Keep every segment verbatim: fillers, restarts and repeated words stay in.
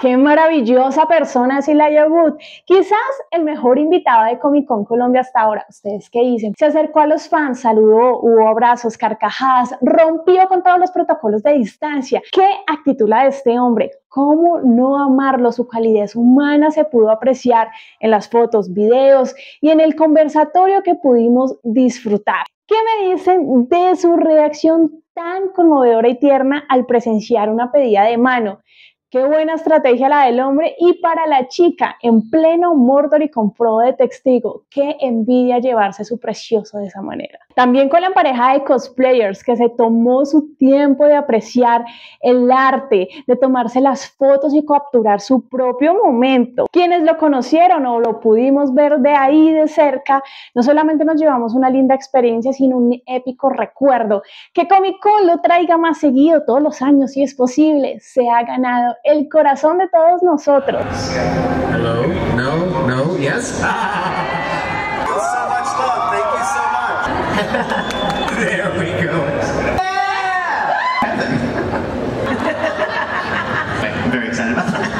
¡Qué maravillosa persona es Elijah Wood! Quizás el mejor invitado de Comic Con Colombia hasta ahora. ¿Ustedes qué dicen? Se acercó a los fans, saludó, hubo abrazos, carcajadas, rompió con todos los protocolos de distancia. ¿Qué actitud la de este hombre? ¿Cómo no amarlo? Su calidez humana se pudo apreciar en las fotos, videos y en el conversatorio que pudimos disfrutar. ¿Qué me dicen de su reacción tan conmovedora y tierna al presenciar una pedida de mano? Qué buena estrategia la del hombre, y para la chica en pleno Mordor y con Frodo de testigo, qué envidia llevarse su precioso de esa manera. También con la pareja de cosplayers que se tomó su tiempo de apreciar el arte, de tomarse las fotos y capturar su propio momento. Quienes lo conocieron o lo pudimos ver de ahí de cerca, no solamente nos llevamos una linda experiencia, sino un épico recuerdo. Que Comic Con lo traiga más seguido todos los años si es posible. Se ha ganado el corazón de todos nosotros. Hello, no, no, yes. Ah. So much love, thank you so much. There we go. Yeah! I'm very excited about that.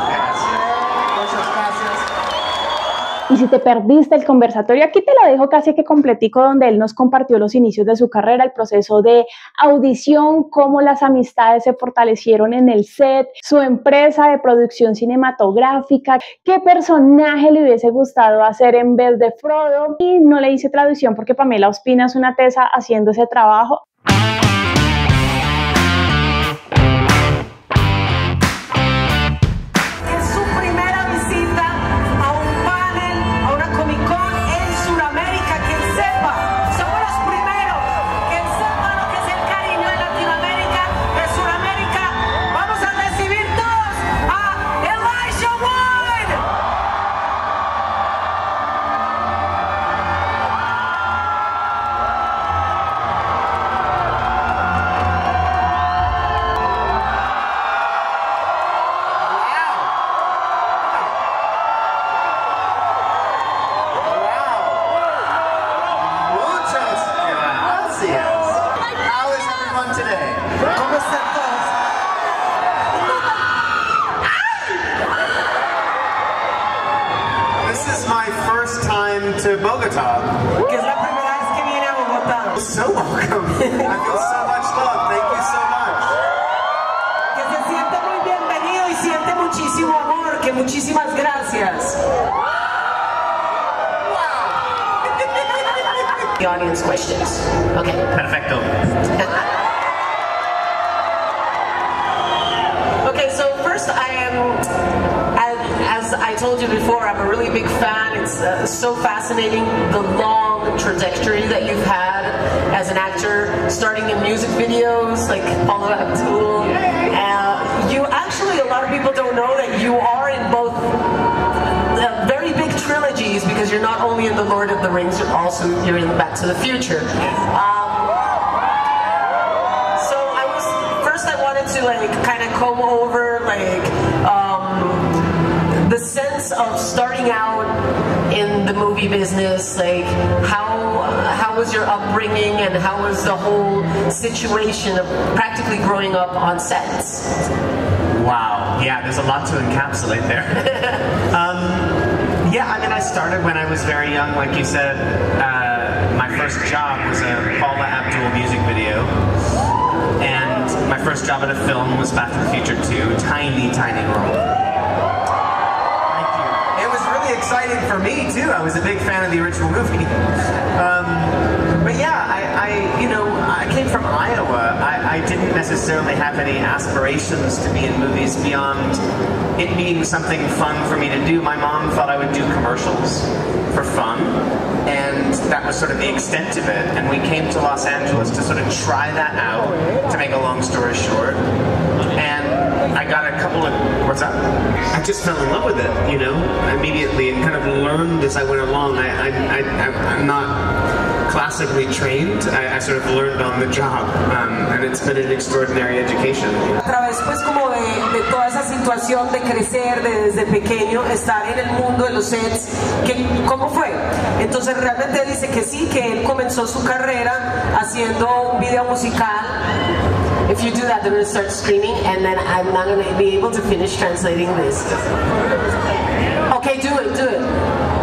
Y si te perdiste el conversatorio, aquí te lo dejo casi que completico, donde él nos compartió los inicios de su carrera, el proceso de audición, cómo las amistades se fortalecieron en el set, su empresa de producción cinematográfica, qué personaje le hubiese gustado hacer en vez de Frodo. Y no le hice traducción porque Pamela Ospina es una tesa haciendo ese trabajo. To Bogota. Que es la primera vez que viene a Bogotá. So welcome. I feel so much love. Thank you so much. Que se siente muy bienvenido y siente muchísimo amor. Que muchísimas gracias. Wow. The audience questions. Okay. Perfecto. Okay, so first I am. As I told you before, I'm a really big fan. It's uh, so fascinating, the long trajectory that you've had as an actor, starting in music videos like Paula Abdul. Uh, you actually, a lot of people don't know that you are in both uh, very big trilogies, because you're not only in The Lord of the Rings, you're also you're in Back to the Future. Um, so I was, first I wanted to like kind of comb over like um, the sense of starting out in the movie business, like how how was your upbringing and how was the whole situation of practically growing up on sets? Wow, yeah, there's a lot to encapsulate there. um, yeah, I mean, I started when I was very young, like you said. Uh, my first job was a Paula Abdul music video. And my first job at a film was Back to the Future two, tiny, tiny role. Exciting for me too. I was a big fan of the original movie. Um, but yeah, I, I, you know, I came from Iowa. I, I didn't necessarily have any aspirations to be in movies beyond it being something fun for me to do. My mom thought I would do commercials for fun, and that was sort of the extent of it. And we came to Los Angeles to sort of try that out, to make a long story short. And I got a couple of, what's up? I just fell in love with it, you know, immediately, and kind of learned as I went along. I, I, I, I'm not classically trained. I, I sort of learned on the job, um, and it's been an extraordinary education. A través, pues, como de, de toda esa situación de crecer, de desde pequeño, estar en el mundo de los sets, que, ¿cómo fue? Entonces realmente dice que sí, que él comenzó su carrera haciendo un video musical. if you do that, they're going to start screaming, and then I'm not going to be able to finish translating this. Okay, do it, do it.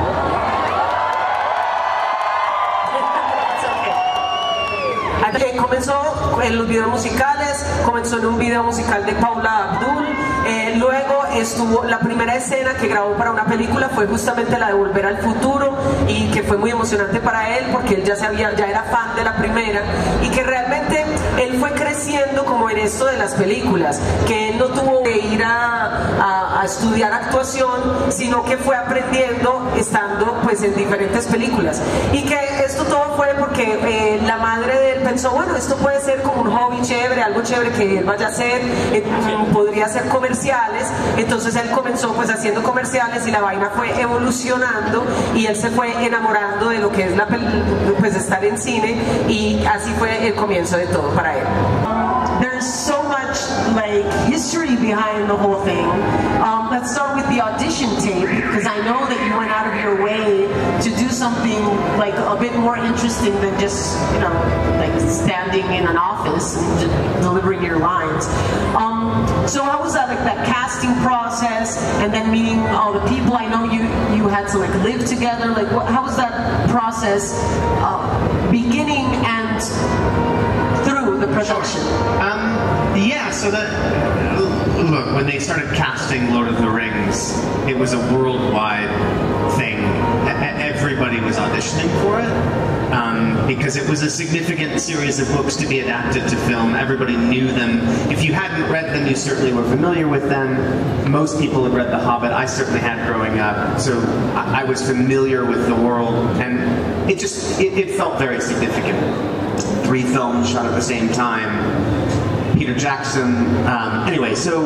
Eh, comenzó en los videos musicales, comenzó en un video musical de Paula Abdul, eh, luego estuvo, la primera escena que grabó para una película fue justamente la de Volver al Futuro, y que fue muy emocionante para él porque él ya sabía, ya era fan de la primera, y que realmente él fue creciendo como en esto de las películas, que él no tuvo que ir a, a, a estudiar actuación, sino que fue aprendiendo estando pues en diferentes películas, y que esto todo fue porque eh, la madre de él pensó, bueno, esto puede ser como un hobby chévere, algo chévere que él vaya a hacer, eh, podría ser comerciales. Entonces él comenzó pues haciendo comerciales y la vaina fue evolucionando y él se fue enamorando de lo que es la pues estar en cine, y así fue el comienzo de todo para él. There's so much like history behind the whole thing. Um, let's start with the audition tape, because I know that you went out of your way to do something like a bit more interesting than just, you know, like standing in an office and just delivering your lines. Um, so how was that, like that casting process, and then meeting all the people? I know you you had to like live together. Like, what, how was that process, uh, beginning and through the production? Sure. Um, yeah, so that, look, when they started casting Lord of the Rings, it was a worldwide thing. Everybody was auditioning for it, um, because it was a significant series of books to be adapted to film. Everybody knew them. If you hadn't read them, you certainly were familiar with them. Most people had read The Hobbit. I certainly had growing up, so I, I was familiar with the world, and it just, it, it felt very significant. Three films shot at the same time. Peter Jackson. Um, anyway, so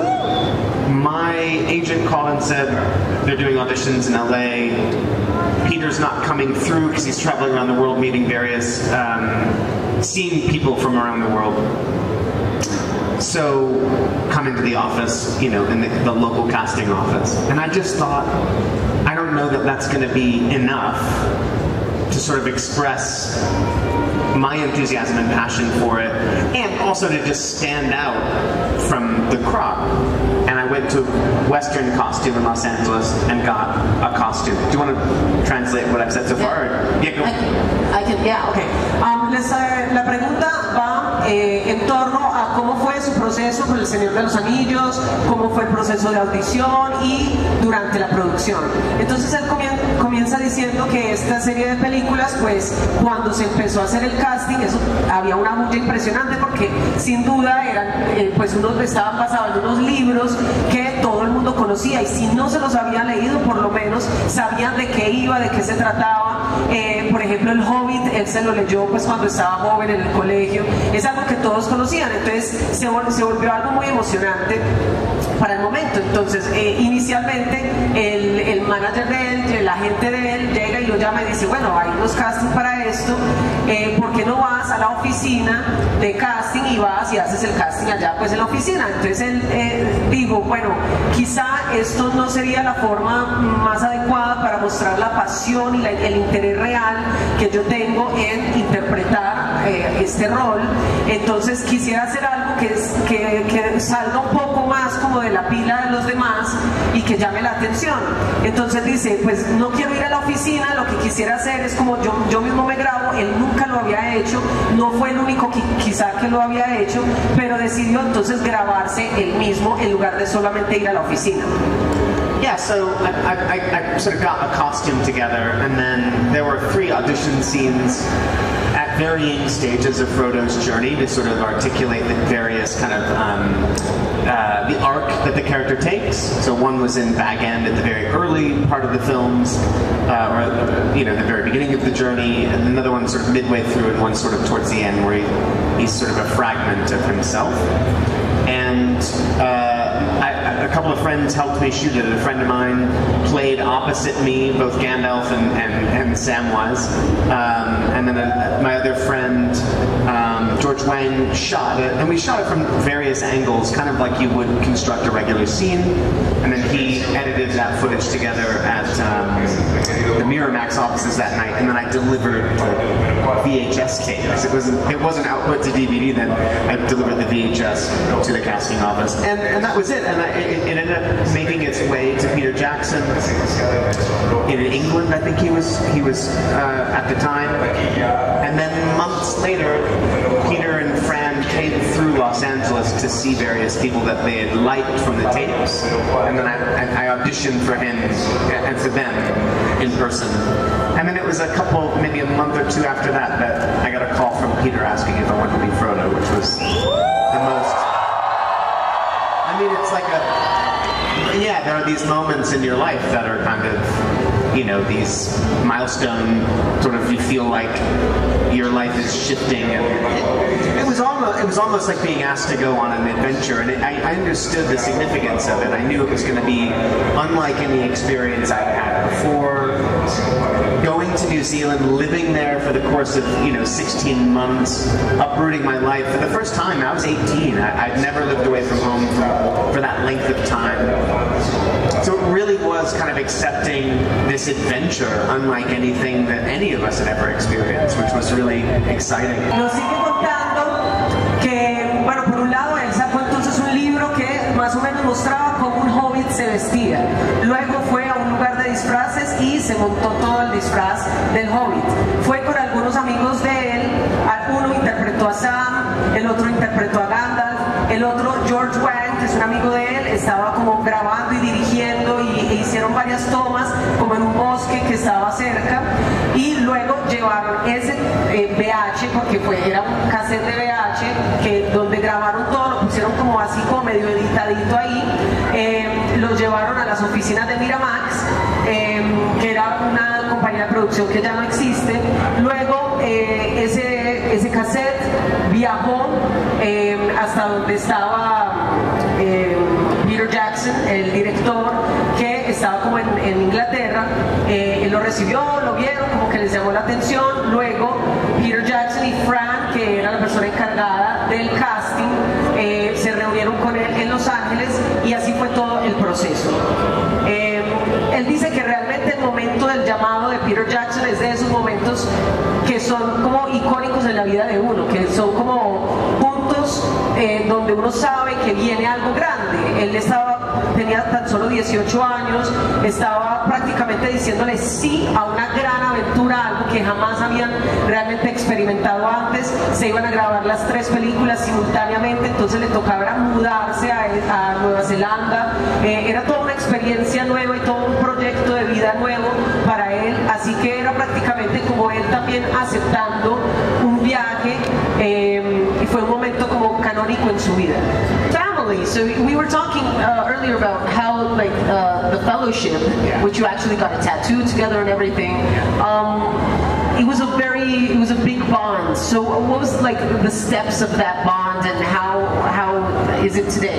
my agent called and said they're doing auditions in L A. Peter's not coming through because he's traveling around the world meeting various, um, seeing people from around the world. So come into the office, you know, in the, the local casting office. And I just thought, I don't know that that's going to be enough to sort of express my enthusiasm and passion for it, and also to just stand out from the crowd. And I went to Western Costume in Los Angeles and got a costume. Do you want to translate what I've said so far? Yeah, yeah, go. I can, I can, yeah, okay. Um, les, uh, la pregunta va eh, en torno a cómo fue su proceso con El Señor de los Anillos, cómo fue el proceso de audición y durante la producción. Entonces él comienza, comienza diciendo que esta serie de películas, pues cuando se empezó a hacer el casting, eso había una bulla impresionante porque sin duda eran, eh, pues unos estaban basados en unos libros que todo el mundo conocía, y si no se los habían leído, por lo menos sabían de qué iba, de qué se trataba. Eh, por ejemplo, El Hobbit, él se lo leyó pues cuando estaba joven en el colegio. Es algo que todos conocían, entonces se, vol se volvió algo muy emocionante para el momento. Entonces, eh, inicialmente el, el manager de él, el agente de él, llega y lo llama y dice, bueno, hay unos castings para esto, eh, ¿por qué no vas a la oficina de casting y vas y haces el casting allá pues en la oficina? Entonces él eh, dijo, bueno, quizá esto no sería la forma más adecuada para mostrar la pasión y la, el interés real que yo tengo en interpretar eh, este rol. Entonces quisiera hacer algo que, es, que, que salga un poco más como de la pila de los demás y que llame la atención. Entonces dice, pues no quiero ir a la oficina, lo que quisiera hacer es como yo, yo mismo me grabo. Él nunca lo había hecho, no fue el único que, quizá que lo había hecho, pero decidió entonces grabarse él mismo en lugar de solamente ir a la oficina. Yeah, so I, I, I sort of got a costume together, and then there were three audition scenes at varying stages of Frodo's journey to sort of articulate the various kind of um, uh, the arc that the character takes. So one was in Bag End at the very early part of the films, uh, or you know, the very beginning of the journey, and another one sort of midway through, and one sort of towards the end where he, he's sort of a fragment of himself. And uh, I, a couple of friends helped me shoot it. A friend of mine played opposite me, both Gandalf and, and, and Samwise. Um, and then a, my other friend, um, George Wang, shot it. And we shot it from various angles, kind of like you would construct a regular scene. And then he edited that footage together at um, the Miramax offices that night. And then I delivered the V H S tapes. It wasn't, it wasn't output to D V D then. I delivered the V H S to the casting office. And, and that was it. And I, it, it ended up making its way to Peter Jackson in England, I think he was, he was uh, at the time. And then months later, Peter and Fran came through Los Angeles to see various people that they had liked from the tapes. And then I, I auditioned for him and for them in person. And then it was a couple, maybe a month or two after that, that I got a call from Peter asking if I wanted to be Frodo, which was the most... I mean, it's like a... Yeah, there are these moments in your life that are kind of, you know, these milestone, sort of, you feel like your life is shifting. And it, it was almost, it was almost like being asked to go on an adventure, and it, I, I understood the significance of it. I knew it was going to be unlike any experience I'd had before. Going to New Zealand, living there for the course of, you know, sixteen months, uprooting my life. For the first time, I was eighteen. I, I'd never lived away from home for, for that length of time. So it really was kind of accepting this adventure unlike anything that any of us had ever experienced, which was really exciting. Nos sigue contando que, bueno, por un lado, él sacó entonces un libro que más o menos mostraba cómo un hobbit se vestía. Luego fue a un lugar de disfraces y se montó todo el disfraz del hobbit. Fue con algunos amigos de él, uno interpretó a Sam, el otro interpretó a Gandalf, el otro, George Wang, que es un amigo de él, estaba como grabando y dirigiendo y, e hicieron varias tomas como en un bosque que estaba cerca, y luego llevaron ese eh, V H, porque fue, era un cassette de V H que, donde grabaron todo, lo pusieron como así como medio editadito ahí, eh, lo llevaron a las oficinas de Miramax, eh, que era una compañía de producción que ya no existe. Luego eh, ese, ese cassette viajó eh, hasta donde estaba eh, Peter Jackson, el director, que estaba como en, en Inglaterra. Eh, él lo recibió, lo vieron, como que les llamó la atención. Luego Peter Jackson y Fran, que era la persona encargada del casting, eh, se reunieron con él en Los Ángeles, y así fue todo el proceso. Eh, él dice que realmente el momento del llamado de Peter Jackson es de esos momentos que son como icónicos en la vida de uno, que son como puntos eh, donde uno sabe que viene algo grande. Él estaba, tenía tan solo dieciocho años, estaba prácticamente diciéndole sí a una gran aventura, algo que jamás habían realmente experimentado antes. Se iban a grabar las tres películas simultáneamente, entonces le tocaba mudarse a, a Nueva Zelanda. Eh, era toda una experiencia nueva y todo un proyecto de vida nuevo para él, así que era prácticamente como él también aceptando un viaje, eh, y fue un momento como canónico en su vida. Family. So we were talking uh, earlier about how, like, uh, the fellowship, yeah, which you actually got a tattoo together and everything. Um, it was a very, it was a big bond. So what was like the steps of that bond, and how how is it today?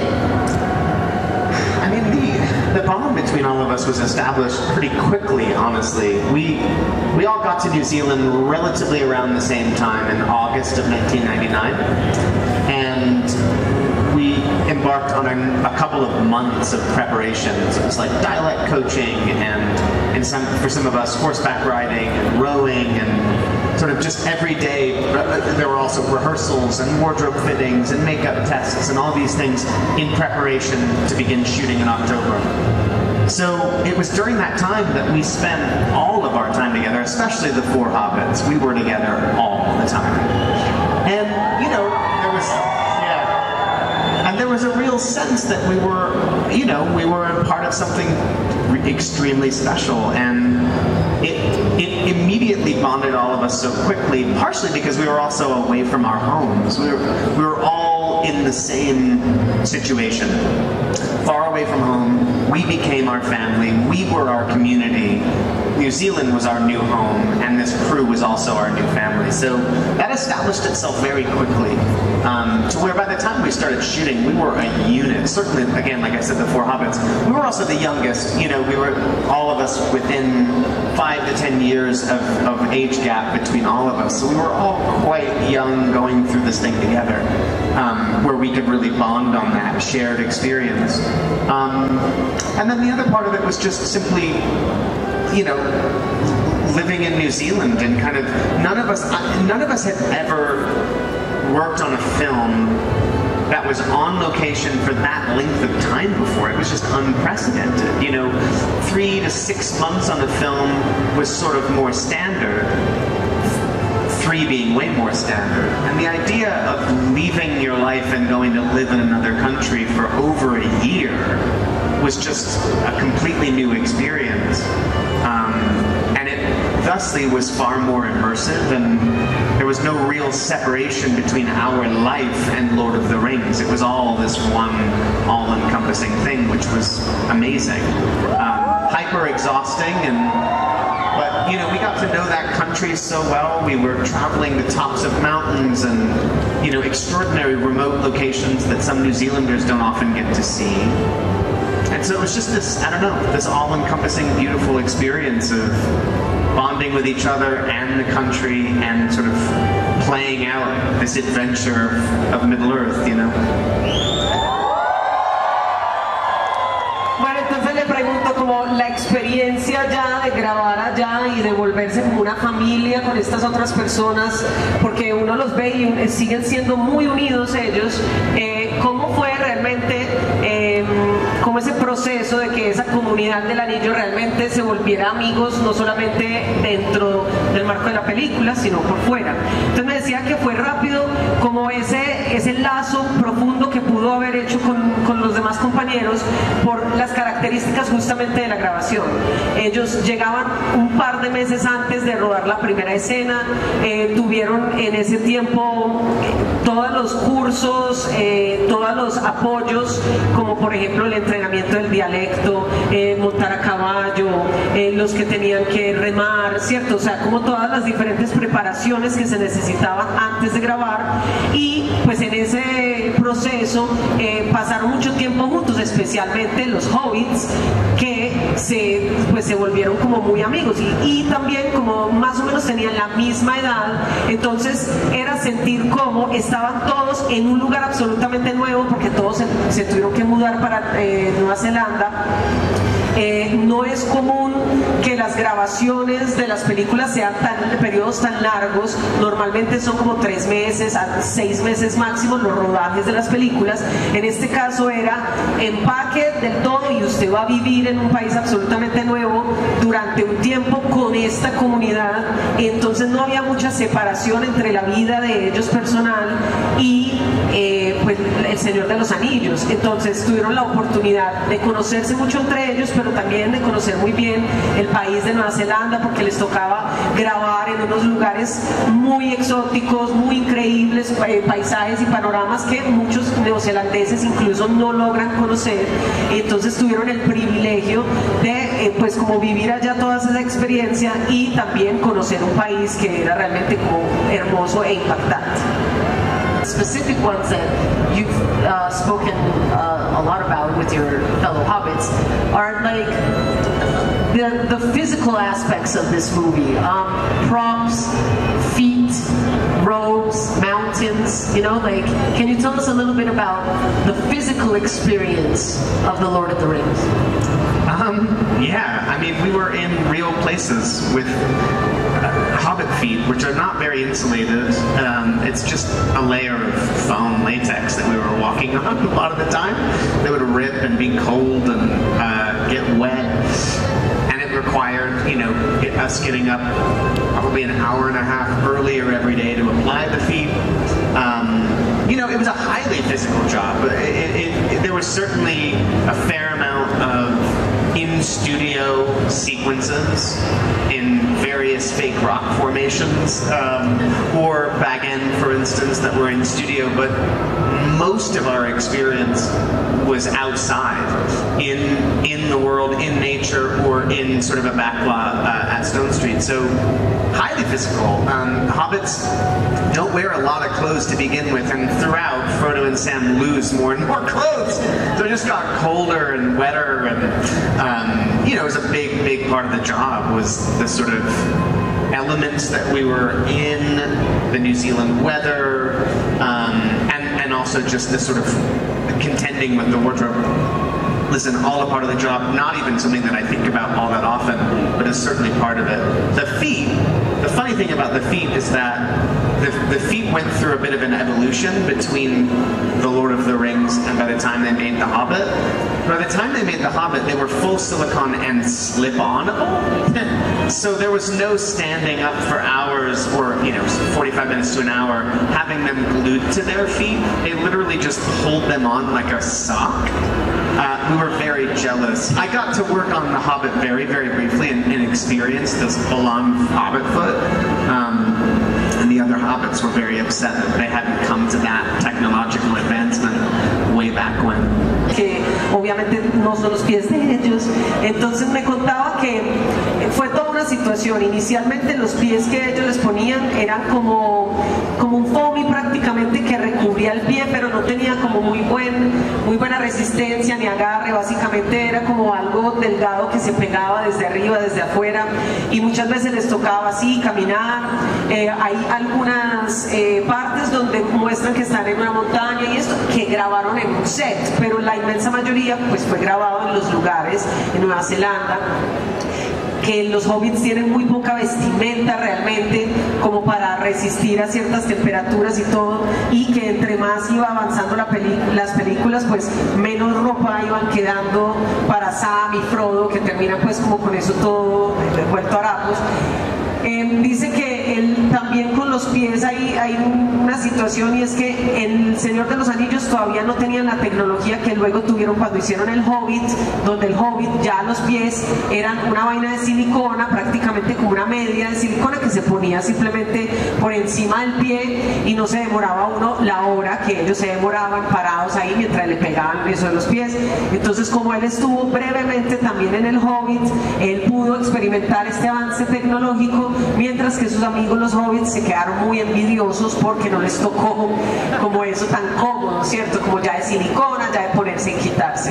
I mean, the, the bond between all of us was established pretty quickly, honestly. We, we all got to New Zealand relatively around the same time, in August of nineteen ninety-nine. And we embarked on a, a couple of months of preparations. It was like dialect coaching, and, and some, for some of us, horseback riding and rowing, and sort of just every day. There were also rehearsals and wardrobe fittings and makeup tests and all these things in preparation to begin shooting in October. So it was during that time that we spent all of our time together, especially the four hobbits. We were together all the time. And, you know, there was, yeah, and there was a real sense that we were, you know, we were part of something extremely special. And it, it immediately bonded all of us so quickly, partially because we were also away from our homes. We were, we were all in the same situation, far away from home. We became our family. We were our community. New Zealand was our new home, and this crew was also our new family. So that established itself very quickly, um, to where by the time we started shooting, we were a unit. Certainly, again, like I said, the four hobbits. We were also the youngest. You know, we were all of us within five to ten years of, of age gap between all of us. So we were all quite young, going through this thing together, um, where we could really bond on that shared experience. Um, and then the other part of it was just simply, you know, living in New Zealand and kind of none of us, none of us had ever worked on a film that was on location for that length of time before. It was just unprecedented. You know, three to six months on a film was sort of more standard. Three being way more standard. And the idea of leaving your life and going to live in another country for over a year was just a completely new experience. Um, and it thusly was far more immersive, and there was no real separation between our life and Lord of the Rings. It was all this one all-encompassing thing, which was amazing. Um, hyper exhausting, and but, you know, we got to know that country so well. We were traveling the tops of mountains and, you know, extraordinary remote locations that some New Zealanders don't often get to see. And so it was just this, I don't know, this all-encompassing, beautiful experience of bonding with each other and the country and sort of playing out this adventure of Middle-earth, you know? Bueno, entonces le pregunto como la experiencia ya de grabar allá y de volverse como una familia con estas otras personas, porque uno los ve y siguen siendo muy unidos ellos. Eh, ¿Cómo fue realmente eh, como ese proceso de que esa comunidad del anillo realmente se volviera amigos, no solamente dentro del marco de la película, sino por fuera? Entonces me decía que fue rápido como ese, ese lazo profundo que pudo haber hecho con, con los demás compañeros por las características justamente de la grabación. Ellos llegaban un par de meses antes de rodar la primera escena, eh, tuvieron en ese tiempo eh, todos los cursos, eh, todos los apoyos, como por ejemplo el entrenamiento del dialecto, eh, montar a caballo, eh, los que tenían que remar, ¿cierto? O sea, como todas las diferentes preparaciones que se necesitaban antes de grabar, y pues en ese proceso eh, pasaron mucho tiempo juntos, especialmente los hobbits, que se, pues, se volvieron como muy amigos y, y también como más o menos tenían la misma edad, entonces era sentir como estaban todos en un lugar absolutamente nuevo, porque todos se, se tuvieron que mudar para eh, Nueva Zelanda. Eh, no es común que las grabaciones de las películas sean tan, de periodos tan largos. Normalmente son como tres meses a seis meses máximo los rodajes de las películas. En este caso era empaque del todo y usted va a vivir en un país absolutamente nuevo durante un tiempo con esta comunidad. Entonces no había mucha separación entre la vida de ellos personal y eh, pues el Señor de los Anillos. Entonces tuvieron la oportunidad de conocerse mucho entre ellos, pero también de conocer muy bien el país de Nueva Zelanda, porque les tocaba grabar en unos lugares muy exóticos, muy increíbles, paisajes y panoramas que muchos neozelandeses incluso no logran conocer. Entonces tuvieron el privilegio de eh, pues como vivir allá toda esa experiencia y también conocer un país que era realmente como hermoso e impactante. Specific ones that you've uh, spoken uh, a lot about with your fellow hobbits are like the, the physical aspects of this movie. Um, props, feet, robes, mountains, you know, like, can you tell us a little bit about the physical experience of The Lord of the Rings? Um, yeah, I mean, we were in real places with uh, hobbit feet, which are not very insulated. Um, it's just a layer of foam latex that we were walking on a lot of the time. They would rip and be cold and uh, get wet. And it required, you know, get, us getting up probably an hour and a half earlier every day to apply the feet. Um, you know, it was a highly physical job. It, it, it, there was certainly a fair amount of in-studio sequences in various fake rock formations, um, or Bagan, for instance, that were in studio, but most of our experience was outside, in in the world, in nature, or in sort of a backlot uh, at Stone Street. So highly physical. Um, hobbits don't wear a lot of clothes to begin with, and throughout, Frodo and Sam lose more and more clothes. So it just got colder and wetter, and um, you know, it was a big, big part of the job was the sort of elements that we were in, the New Zealand weather, um, and, and also just the sort of contending with the wardrobe. Listen, all a part of the job, not even something that I think about all that often, but is certainly part of it. The feet, the funny thing about the feet is that the, the feet went through a bit of an evolution between The Lord of the Rings and by the time they made The Hobbit. By the time they made The Hobbit, they were full silicone and slip-onable. So there was no standing up for hours or, you know, forty-five minutes to an hour, having them glued to their feet. They literally just pulled them on like a sock. Uh, we were very jealous. I got to work on The Hobbit very, very briefly and, and experience this full-on Hobbit foot. Um, and the other Hobbits were very upset that they hadn't come to that technological advancement way back when. Que obviamente no son los pies de ellos. Entonces me contaba que fue toda una situación. Inicialmente los pies que ellos les ponían eran como, como un foamy prácticamente que recubría el pie, pero no tenía como muy, buen, muy buena resistencia ni agarre. Básicamente era como algo delgado que se pegaba desde arriba, desde afuera, y muchas veces les tocaba así caminar. Eh, hay algunas eh, partes donde muestran que están en una montaña y esto que grabaron en un set, pero la inmensa mayoría pues fue grabado en los lugares, en Nueva Zelanda, que los hobbits tienen muy poca vestimenta realmente como para resistir a ciertas temperaturas y todo, y que entre más iba avanzando la peli las películas, pues menos ropa iban quedando para Sam y Frodo, que terminan pues como con eso todo vuelto a harapos. Eh, dice que él también con los pies hay, hay una situación, y es que El Señor de los Anillos todavía no tenían la tecnología que luego tuvieron cuando hicieron El Hobbit, donde el Hobbit ya los pies eran una vaina de silicona, prácticamente como una media de silicona que se ponía simplemente por encima del pie, y no se demoraba uno la hora que ellos se demoraban parados ahí mientras le pegaban eso de los pies. Entonces, como él estuvo brevemente también en El Hobbit, él pudo experimentar este avance tecnológico, mientras que sus amigos los hobbits se quedaron muy envidiosos porque no les tocó como eso tan cómodo, ¿cierto? Como ya de silicona, ya de ponerse y quitarse.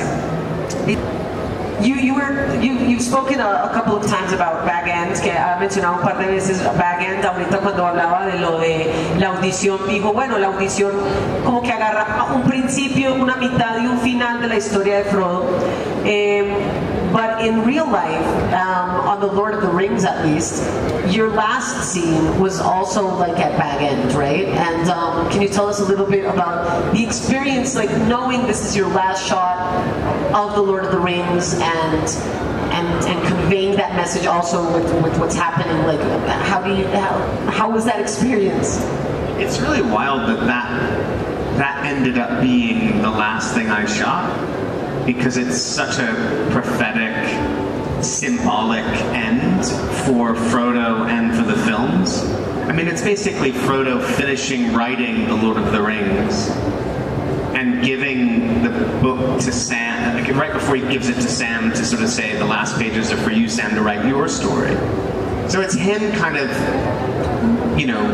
You, you were, you, you've spoken a, a couple of times about Bag End, que ha mencionado un par de veces Bag End. Ahorita cuando hablaba de lo de la audición, dijo, bueno, la audición como que agarra un principio, una mitad y un final de la historia de Frodo. Um, but in real life, um, on The Lord of the Rings at least, your last scene was also like at Bag End, right? And um, can you tell us a little bit about the experience, like knowing this is your last shot of The Lord of the Rings, and and and conveying that message also with, with what's happening? Like, how do you how how was that experience? It's really wild that that that ended up being the last thing I shot, because it's such a prophetic, symbolic end for Frodo and for the films. I mean, it's basically Frodo finishing writing The Lord of the Rings and giving the book to Sam, like right before he gives it to Sam to sort of say, the last pages are for you, Sam, to write your story. So it's him kind of, you know,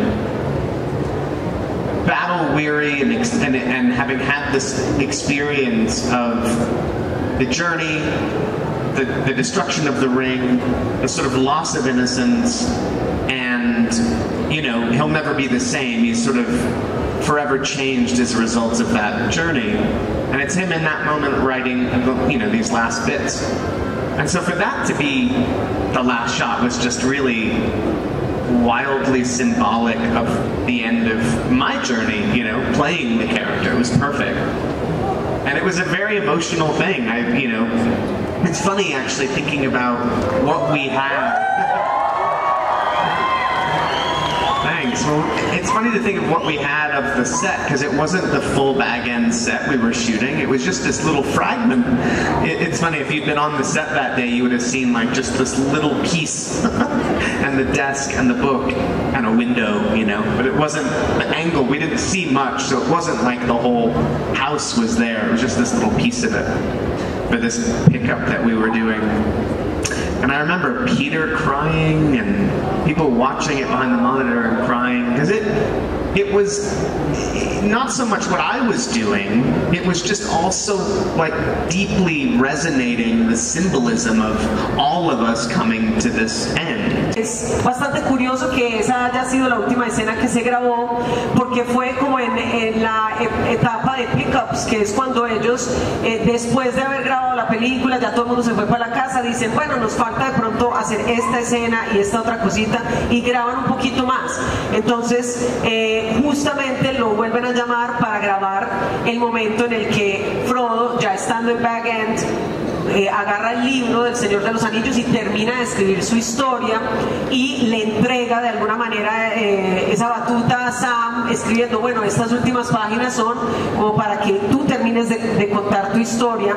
battle-weary and, and, and having had this experience of the journey, the, the destruction of the ring, the sort of loss of innocence, and, you know, he'll never be the same. He's sort of forever changed as a result of that journey. And it's him in that moment writing, you know, these last bits. And so for that to be the last shot was just really wildly symbolic of the end of my journey, you know, playing the character. It was perfect. And it was a very emotional thing. I, you know, it's funny actually thinking about what we have. Thanks. So it's funny to think of what we had of the set, because it wasn't the full Bag End set we were shooting. It was just this little fragment. It, it's funny, if you'd been on the set that day, you would have seen like just this little piece and the desk and the book and a window, you know, but it wasn't the angle. We didn't see much, so it wasn't like the whole house was there. It was just this little piece of it for this pickup that we were doing. And I remember Peter crying and people watching it behind the monitor and crying, because it it was not so much what I was doing, it was just also like deeply resonating the symbolism of all of us coming to this end. Es bastante curioso que esa haya sido la última escena que se grabó, porque fue como en, en la etapa de pickups, que es cuando ellos, eh, después de haber grabado la película, ya todo el mundo se fue para la casa, dicen, bueno, nos falta de pronto hacer esta escena y esta otra cosita, y graban un poquito más. Entonces, eh, justamente lo vuelven a llamar para grabar el momento en el que Frodo, ya estando en Bag End, Eh, agarra el libro del Señor de los Anillos y termina de escribir su historia y le entrega de alguna manera eh, esa batuta a Sam, escribiendo, bueno, estas últimas páginas son como para que tú termines de, de contar tu historia.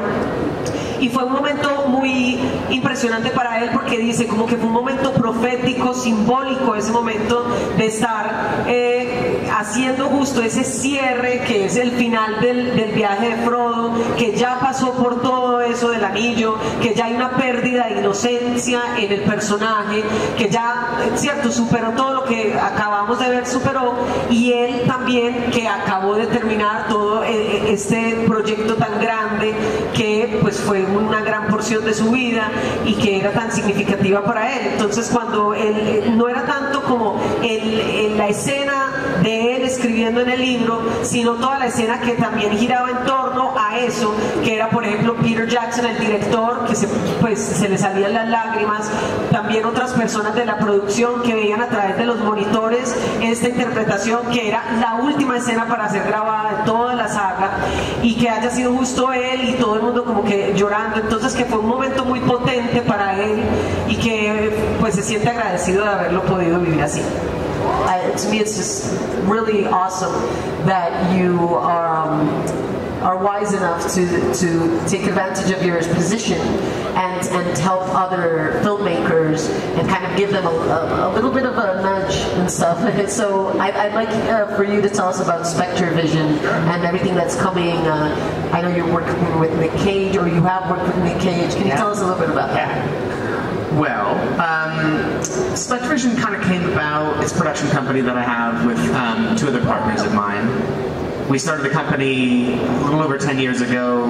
Y fue un momento muy impresionante para él, porque dice como que fue un momento profético, simbólico, ese momento de estar eh, haciendo justo ese cierre que es el final del, del viaje de Frodo, que ya pasó por todo eso del anillo, que ya hay una pérdida de inocencia en el personaje, que ya, cierto, superó todo lo que acabamos de ver, superó, y él también, que acabó de terminar todo eh, este proyecto tan grande que pues fue una gran porción de su vida y que era tan significativa para él. Entonces, cuando él, no era tanto como el, el, la escena de él escribiendo en el libro, sino toda la escena que también giraba en torno a eso, que era, por ejemplo, Peter Jackson, el director, que se, pues, se le salían las lágrimas, también otras personas de la producción que veían a través de los monitores esta interpretación, que era la última escena para ser grabada de toda la saga, y que haya sido justo él y todo el mundo como que llorando. Entonces, que fue un momento muy potente para él y que pues se siente agradecido de haberlo podido vivir así. Uh, to me, it's just really awesome that you are, um, are wise enough to, to take advantage of your position and, and help other filmmakers and kind of give them a, a, a little bit of a nudge and stuff. So I, I'd like uh, for you to tell us about Spectrevision and everything that's coming. Uh, I know you're working with Nick Cage, or you have worked with Nick Cage. Can you yeah. tell us a little bit about that? Yeah. Well, um, Spectrevision kind of came about. It's a production company that I have with um, two other partners of mine. We started the company a little over ten years ago.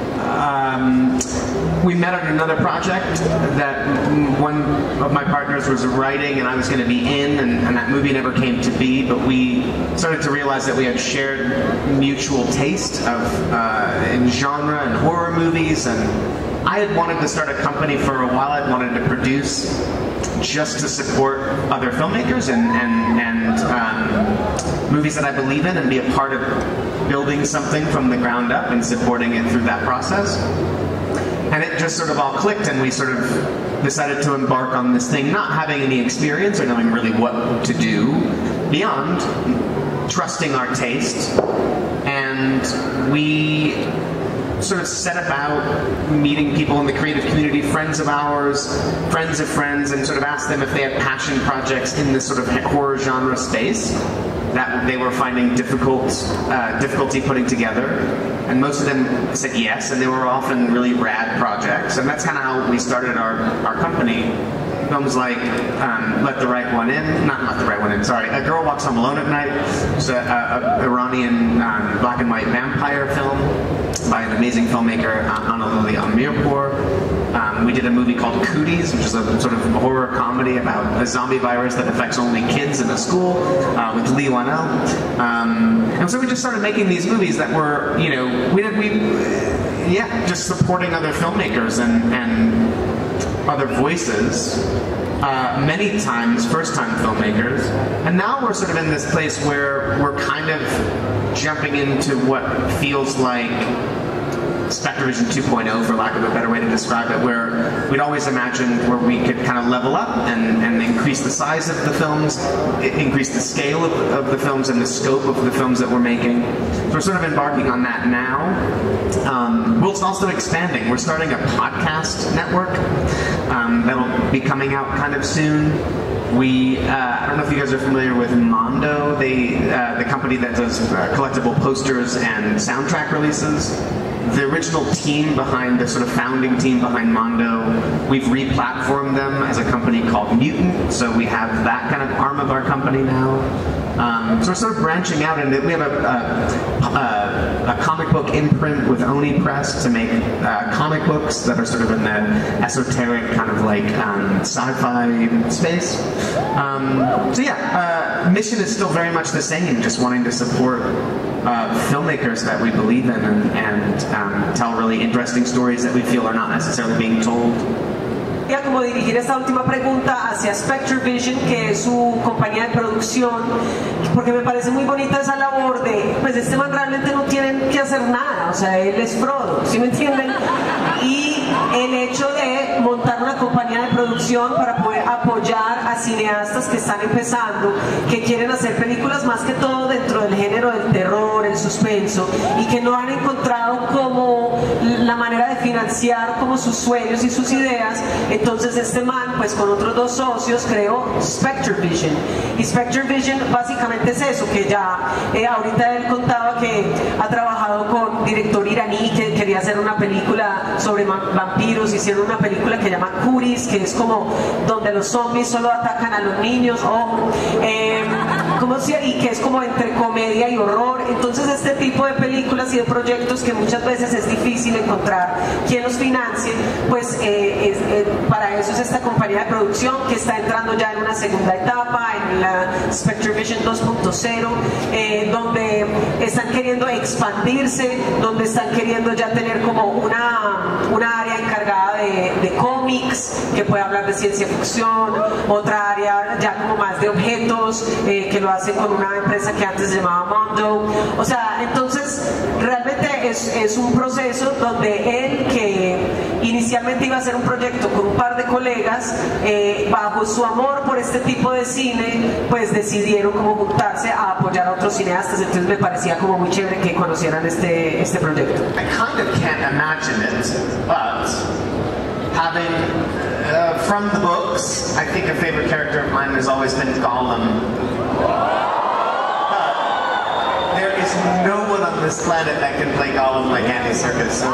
Um, we met on another project that one of my partners was writing and I was going to be in, and, and that movie never came to be, but we started to realize that we had shared mutual taste of uh, in genre and horror movies, and I had wanted to start a company for a while. I'd wanted to produce just to support other filmmakers and, and, and um, movies that I believe in, and be a part of building something from the ground up and supporting it through that process. And it just sort of all clicked, and we sort of decided to embark on this thing, not having any experience or knowing really what to do beyond trusting our taste. And we sort of set about meeting people in the creative community, friends of ours, friends of friends, and sort of asked them if they had passion projects in this sort of horror genre space that they were finding difficult, uh, difficulty putting together. And most of them said yes, and they were often really rad projects. And that's kind of how we started our, our company. Films like um, Let the Right One In, not Let the Right One In, sorry, A Girl Walks Home Alone at Night. It's an Iranian um, black and white vampire film by an amazing filmmaker, Analili Amirpour. Um, we did a movie called Cooties, which is a sort of horror comedy about a zombie virus that affects only kids in a school, uh, with Lee Wanell. Um, and so we just started making these movies that were, you know, we did, we, yeah, just supporting other filmmakers and, and other voices, uh, many times first-time filmmakers, and now we're sort of in this place where we're kind of jumping into what feels like SpectreVision two point oh, for lack of a better way to describe it, where we'd always imagined where we could kind of level up and, and increase the size of the films, increase the scale of, of the films and the scope of the films that we're making. So we're sort of embarking on that now. Um, whilst also expanding. We're starting a podcast network um, that'll be coming out kind of soon. We, uh, I don't know if you guys are familiar with Mondo, they, uh, the company that does uh, collectible posters and soundtrack releases. The original team behind, the sort of founding team behind Mondo, we've re-platformed them as a company called Mutant, so we have that kind of arm of our company now. Um, so we're sort of branching out, and we have a, a, a, a comic book imprint with Oni Press to make uh, comic books that are sort of in the esoteric kind of like um, sci-fi space. Um, so yeah, uh, mission is still very much the same, just wanting to support uh, filmmakers that we believe in and, and um, tell really interesting stories that we feel are not necessarily being told. Quería como dirigir esta última pregunta hacia SpectreVision, que es su compañía de producción, porque me parece muy bonita esa labor de, pues este man realmente no tienen que hacer nada, o sea, él es Frodo, ¿sí me entienden? Y el hecho de montar una compañía de producción para poder apoyar a cineastas que están empezando, que quieren hacer películas más que todo dentro del género del terror, el suspenso, y que no han encontrado como la manera de financiar como sus sueños y sus ideas. Entonces este man, pues con otros dos socios, creó SpectreVision. Y SpectreVision básicamente es eso, que ya eh, ahorita él contaba que ha trabajado con un director iraní que quería hacer una película sobre vampiros. Hicieron una película que se llama Curis, que es como donde los zombies solo atacan a los niños, o eh, ¿cómo se, y que es como entre comedia y horror. Entonces este tipo de películas y de proyectos que muchas veces es difícil encontrar quien los financie, pues eh, es, eh, para eso es esta compañía de producción que está entrando ya en una segunda etapa, en la SpectreVision dos punto cero, eh, donde están queriendo expandirse, donde están queriendo ya tener como una, una área encargada de, de cómics, que puede hablar de ciencia ficción, otra área ya como más de objetos, eh, que lo hacen con una empresa que antes se llamaba Mondo. O sea, entonces realmente es, es un proceso donde él, que inicialmente iba a hacer un proyecto con un par de colegas, eh, bajo su amor por este tipo de cine, pues decidieron como juntarse a apoyar a otros cineastas. Entonces me parecía como muy chévere que conocieran este, este proyecto. I kind of can't imagine it, but having, uh, from the books, I think a favorite character of mine has always been Gollum. But there is no one on this planet that can play Gollum like Andy Serkis. So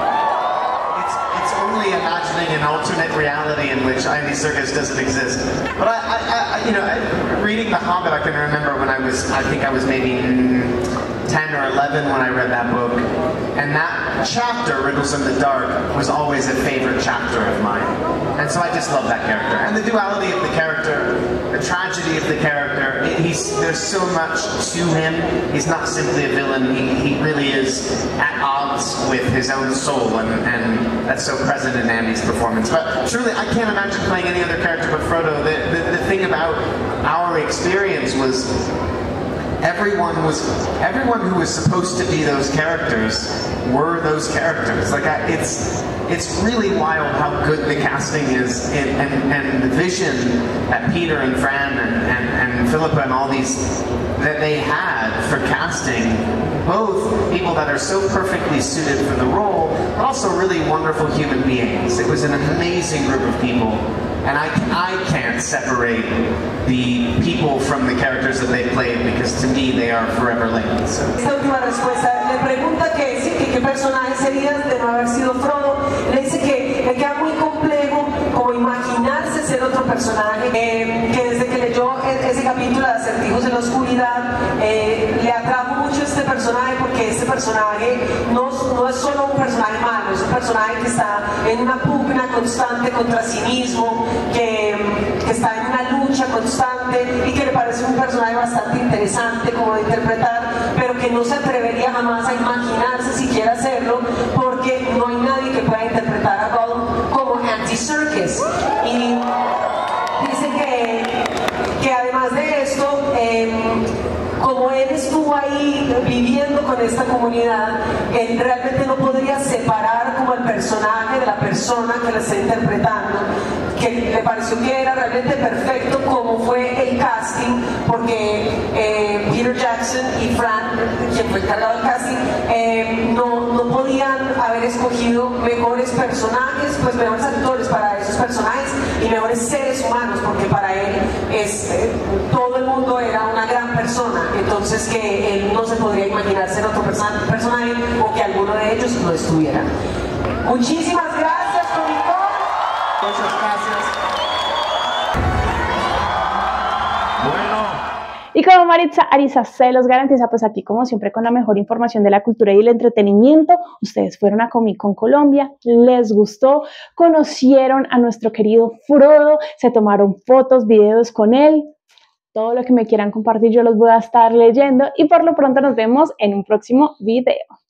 imagining an alternate reality in which Andy Serkis doesn't exist. But I, I, I you know, I, reading The Hobbit, I can remember when I was, I think I was maybe ten or eleven when I read that book, and that chapter, Riddles in the Dark, was always a favorite chapter of mine. And so I just love that character. And the duality of the character, the tragedy of the character, it, he's, there's so much to him. He's not simply a villain, he, he really is at odds with his own soul, and, and that's so present in Andy's performance. But truly, I can't imagine playing any other character but Frodo. The, the, the thing about our experience was everyone was everyone who was supposed to be those characters were those characters. Like I, it's it's really wild how good the casting is, and, and, and the vision that Peter and Fran and, and, and Philippa and all these that they had for casting both people that are so perfectly suited for the role, but also really wonderful human beings. It was an amazing group of people. And I, I can't separate the people from the characters that they played, because to me they are forever linked. So. Esta última respuesta le pregunta que, sí, que qué personaje sería de no haber sido Frodo. Le dice que le queda muy complejo como imaginarse ser otro personaje, eh, que desde que leyó ese capítulo de Acertijos en la Oscuridad eh, le atrajo mucho este personaje, porque este personaje no, no es solo un personaje malo, es un personaje que está en una pugna constante contra sí mismo, que, que está en una lucha constante, y que le parece un personaje bastante interesante como de interpretar, pero que no se atrevería jamás a imaginarse siquiera hacerlo, porque no hay nadie que pueda interpretar a Gollum como Andy Serkis. Y dice que, que además de esto, eh, como él estuvo ahí viviendo con esta comunidad, él realmente no podría podía separar como el personaje de la persona que la está interpretando, que le pareció que era realmente perfecto como fue el casting, porque eh, Peter Jackson y Fran, quien fue encargado del casting, eh, no, no podían haber escogido mejores personajes, pues mejores actores para esos personajes y mejores seres humanos, porque para él es, eh, todo el mundo era una gran persona, entonces que él no se podría imaginar ser otro person personaje o que alguno de ellos no estuviera. Muchísimas gracias, Comic Con. Muchas gracias. Bueno. Y como Maritza Ariza se los garantiza, pues aquí como siempre con la mejor información de la cultura y el entretenimiento, ustedes fueron a Comic Con Colombia, les gustó, conocieron a nuestro querido Frodo, se tomaron fotos, videos con él, todo lo que me quieran compartir yo los voy a estar leyendo y por lo pronto nos vemos en un próximo video.